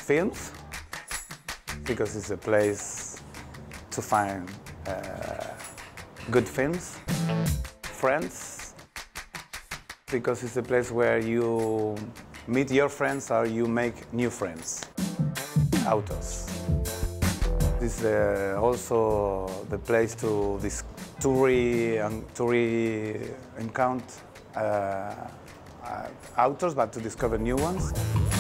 films, because it's a place to find good films. Friends, because it's a place where you meet your friends or you make new friends. Autos. This is also the place to encounter autos, but to discover new ones.